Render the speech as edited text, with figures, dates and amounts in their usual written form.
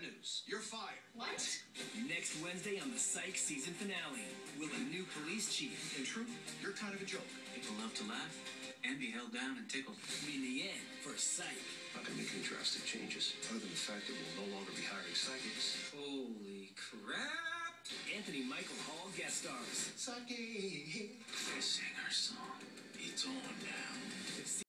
news. You're fired. What? Next Wednesday on the Psych season finale, will a new police chief, In truth, you're kind of a joke. People love to laugh and be held down and tickled. mean the end for Psych. Not going to make any drastic changes, other ting the fact that we'll no longer be hiring psychics. Holy crap! Anthony Michael Hall guest stars. Psychic. They sing our song. It's on now.